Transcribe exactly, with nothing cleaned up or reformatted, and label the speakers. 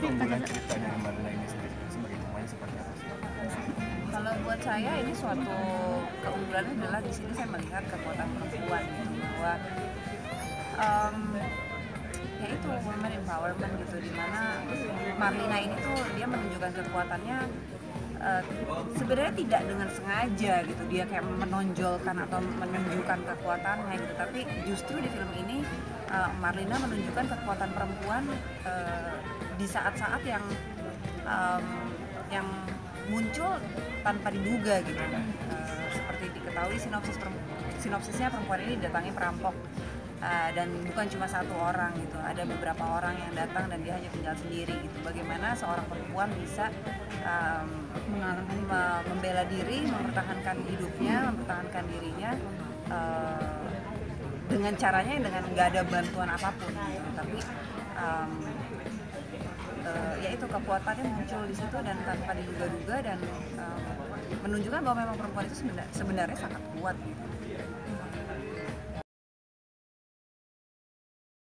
Speaker 1: keunggulan cerita dari Marlina ini sendiri sebagai pemain seperti apa sih?
Speaker 2: Kalau buat saya ini suatu keunggulannya adalah di sini saya melihat kekuatan perempuan gitu, bahwa um, ya itu women empowerment gitu, dimana Marlina ini tuh dia menunjukkan kekuatannya uh, sebenarnya tidak dengan sengaja gitu, dia kayak menonjolkan atau menunjukkan kekuatannya gitu, tapi justru di film ini uh, Marlina menunjukkan kekuatan perempuan uh, di saat-saat yang um, yang muncul tanpa diduga gitu. Uh, seperti diketahui sinopsis sinopsisnya perempuan ini didatangi perampok. Uh, dan bukan cuma satu orang gitu, ada beberapa orang yang datang dan dia hanya tinggal sendiri gitu. Bagaimana seorang perempuan bisa um, me- membela diri, mempertahankan hidupnya, mempertahankan dirinya uh, dengan caranya dengan nggak ada bantuan apapun gitu. Tapi um, uh, ya itu kekuatannya muncul di situ dan tanpa diduga-duga, dan um, menunjukkan bahwa memang perempuan itu sebenarnya, sebenarnya sangat kuat gitu.